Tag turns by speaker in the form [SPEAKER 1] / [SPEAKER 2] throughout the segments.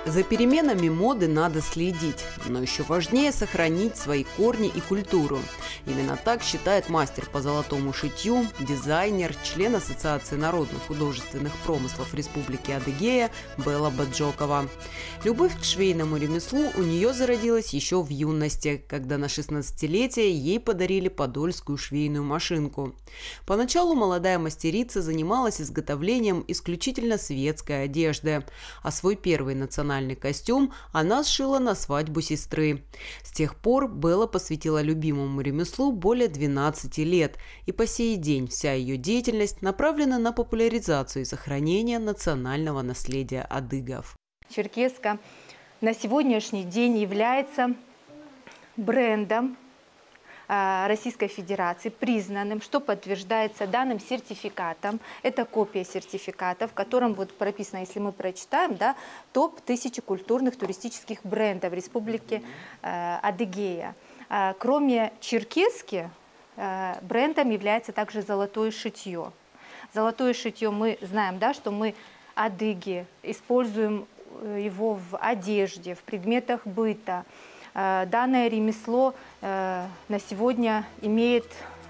[SPEAKER 1] За переменами моды надо следить, но еще важнее сохранить свои корни и культуру. Именно так считает мастер по золотому шитью, дизайнер, член Ассоциации народных художественных промыслов Республики Адыгея Белла Баджокова. Любовь к швейному ремеслу у нее зародилась еще в юности, когда на 16-летие ей подарили подольскую швейную машинку. Поначалу молодая мастерица занималась изготовлением исключительно светской одежды, а свой первый национальный костюм она сшила на свадьбу сестры. С тех пор Белла посвятила любимому ремеслу более 12 лет, и по сей день вся ее деятельность направлена на популяризацию и сохранение национального наследия адыгов.
[SPEAKER 2] Черкеска на сегодняшний день является брендом Российской Федерации, признанным, что подтверждается данным сертификатом. Это копия сертификата, в котором вот прописано, если мы прочитаем, да, топ-1000 культурных туристических брендов Республики Адыгея. Кроме черкески, брендом является также золотое шитье. Золотое шитье мы знаем, да, что мы, адыги, используем его в одежде, в предметах быта. Данное ремесло на сегодня имеет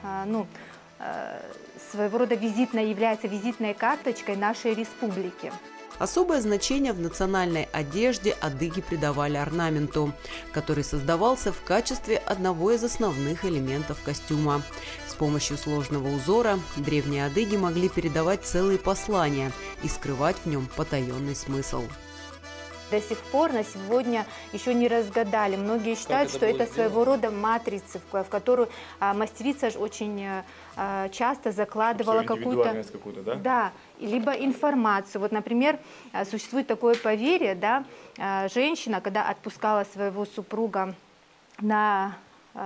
[SPEAKER 2] своего рода является визитной карточкой нашей республики.
[SPEAKER 1] Особое значение в национальной одежде адыги придавали орнаменту, который создавался в качестве одного из основных элементов костюма. С помощью сложного узора древние адыги могли передавать целые послания и скрывать в нем потаенный смысл.
[SPEAKER 2] До сих пор на сегодня еще не разгадали. Многие считают, что это своего рода матрица, в которую мастерица очень часто закладывала какую-то, да, либо информацию. Вот, например, существует такое поверье, да, женщина, когда отпускала своего супруга на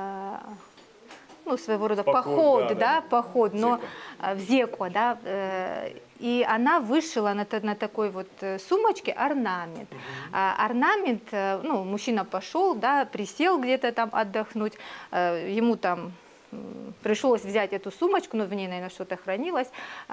[SPEAKER 2] своего рода поход, поход, но в Зеку, да, и она вышила на такой вот сумочке орнамент. Орнамент, мужчина пошел, да, присел где-то там отдохнуть, ему там пришлось взять эту сумочку, но в ней, наверное, что-то хранилось,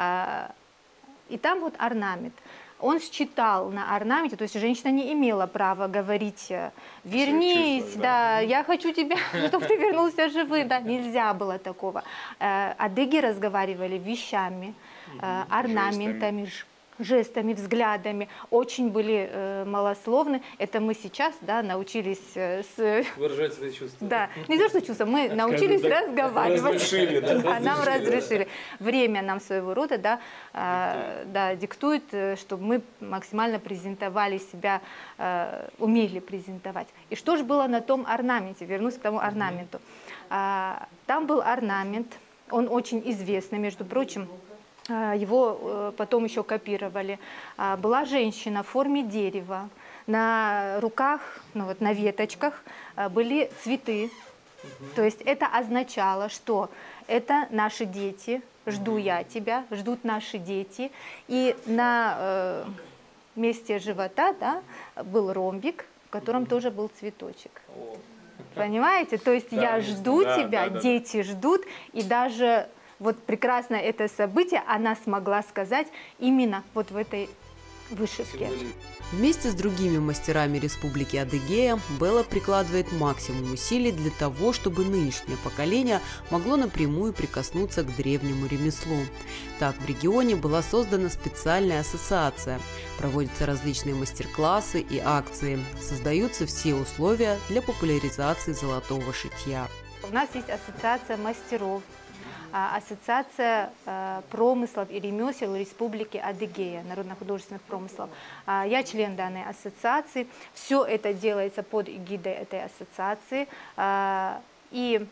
[SPEAKER 2] и там вот орнамент. Он считал на орнаменте, то есть женщина не имела права говорить: вернись, да, я хочу тебя, чтобы ты вернулся живым, да, нельзя было такого. Адыги разговаривали вещами, орнаментами, жестами, взглядами, очень были малословны. Это мы сейчас, да, научились
[SPEAKER 3] выражать свои чувства.
[SPEAKER 2] Да, не то, что чувства, мы научились разговаривать.
[SPEAKER 3] Разрешили, да?
[SPEAKER 2] Нам разрешили. Время нам своего рода, да, диктует, чтобы мы максимально презентовали себя, умели презентовать. И что же было на том орнаменте? Вернусь к тому орнаменту. Там был орнамент, он очень известный, между прочим. Его потом еще копировали. Была женщина в форме дерева. На руках, на веточках были цветы. То есть это означало, что это наши дети, жду я тебя, ждут наши дети. И на месте живота, да, был ромбик, в котором тоже был цветочек. Понимаете? То есть я жду тебя, дети ждут, и даже... Вот прекрасно это событие она смогла сказать именно вот в этой вышивке.
[SPEAKER 1] Вместе с другими мастерами Республики Адыгея Белла прикладывает максимум усилий для того, чтобы нынешнее поколение могло напрямую прикоснуться к древнему ремеслу. Так, в регионе была создана специальная ассоциация, проводятся различные мастер-классы и акции, создаются все условия для популяризации золотого шитья.
[SPEAKER 2] У нас есть ассоциация мастеров, Ассоциация промыслов и ремесел Республики Адыгея, народно-художественных промыслов. Я член данной ассоциации. Все это делается под эгидой этой ассоциации. И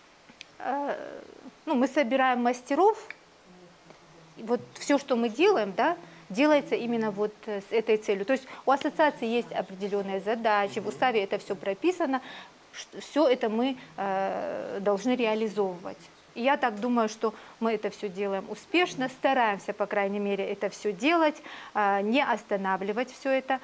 [SPEAKER 2] мы собираем мастеров. Вот все, что мы делаем, да, делается именно вот с этой целью. То есть у ассоциации есть определенные задачи, в уставе это все прописано. Все это мы должны реализовывать. И я так думаю, что мы это все делаем успешно, стараемся, по крайней мере, это все делать, не останавливать все это.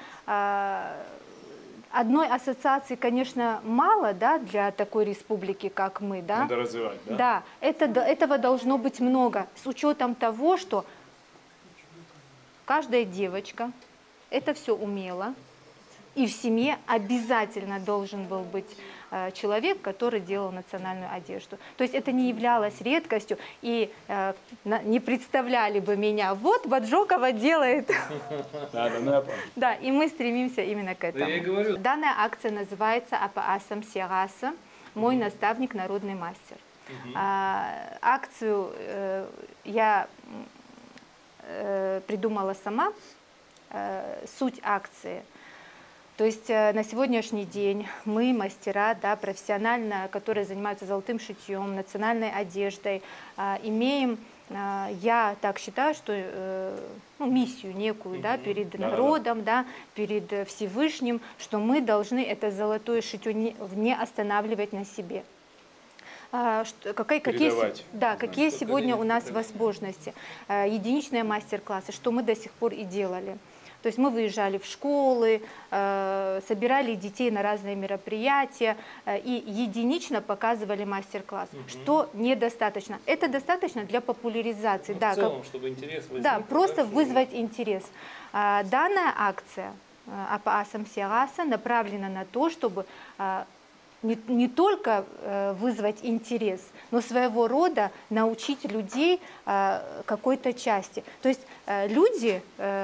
[SPEAKER 2] Одной ассоциации, конечно, мало, да, для такой республики, как мы. Да?
[SPEAKER 3] Надо развивать, да?
[SPEAKER 2] Да, этого должно быть много, с учетом того, что каждая девочка это все умела, И в семье обязательно должен был быть человек, который делал национальную одежду. То есть это не являлось редкостью, и не представляли бы меня, вот Баджокова делает. Да, и мы стремимся именно к этому.
[SPEAKER 3] Да, я и говорю.
[SPEAKER 2] Данная акция называется «Апаасам Сиараса. Мой наставник, народный мастер». Акцию я придумала сама, суть акции. То есть на сегодняшний день мы, мастера, да, профессионально, которые занимаются золотым шитьем, национальной одеждой, имеем, я так считаю, что миссию некую, да, перед народом, да, перед Всевышним, что мы должны это золотое шитье не останавливать на себе. Какие сегодня у нас возможности, единичные мастер-классы, что мы до сих пор и делали. То есть мы выезжали в школы, собирали детей на разные мероприятия и единично показывали мастер-класс, что недостаточно. Это достаточно для популяризации.
[SPEAKER 3] В целом, чтобы интерес возник.
[SPEAKER 2] Да, просто вызвать интерес. Данная акция «Апаасам Сиараса» направлена на то, чтобы не только вызвать интерес, но своего рода научить людей какой-то части. То есть люди,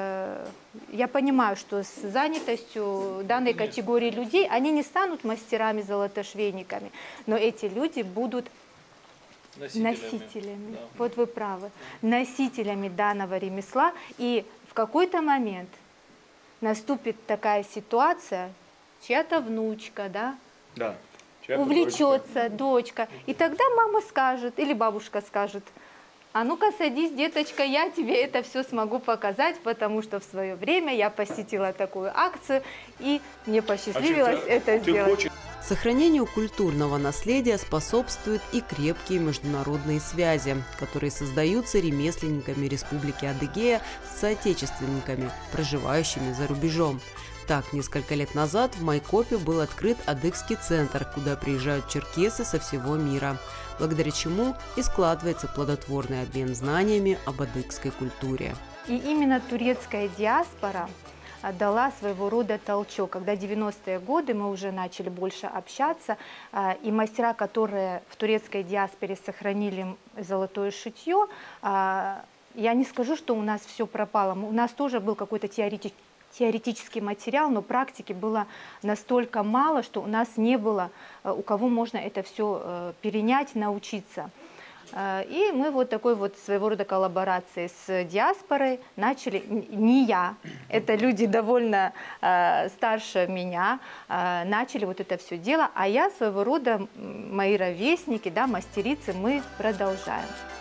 [SPEAKER 2] я понимаю, что с занятостью данной категории людей, они не станут мастерами-золотошвейниками, но эти люди будут носителями. Да. Вот вы правы. Носителями данного ремесла. И в какой-то момент наступит такая ситуация, чья-то внучка, да?
[SPEAKER 4] Да.
[SPEAKER 2] Увлечется дочка. И тогда мама скажет, или бабушка скажет: а ну-ка садись, деточка, я тебе это все смогу показать, потому что в свое время я посетила такую акцию, и мне посчастливилось это сделать.
[SPEAKER 1] Сохранению культурного наследия способствуют и крепкие международные связи, которые создаются ремесленниками Республики Адыгея с соотечественниками, проживающими за рубежом. Так, несколько лет назад в Майкопе был открыт адыгский центр, куда приезжают черкесы со всего мира, благодаря чему и складывается плодотворный обмен знаниями об адыгской культуре.
[SPEAKER 2] И именно турецкая диаспора дала своего рода толчок. Когда 90-е годы мы уже начали больше общаться, и мастера, которые в турецкой диаспоре сохранили золотое шитье, я не скажу, что у нас все пропало. У нас тоже был какой-то теоретический материал, но практики было настолько мало, что у нас не было, у кого можно это все перенять, научиться. И мы вот такой вот своего рода коллаборации с диаспорой начали, не я, это люди довольно старше меня, начали вот это все дело, а я своего рода, мои ровесники, да, мастерицы, мы продолжаем.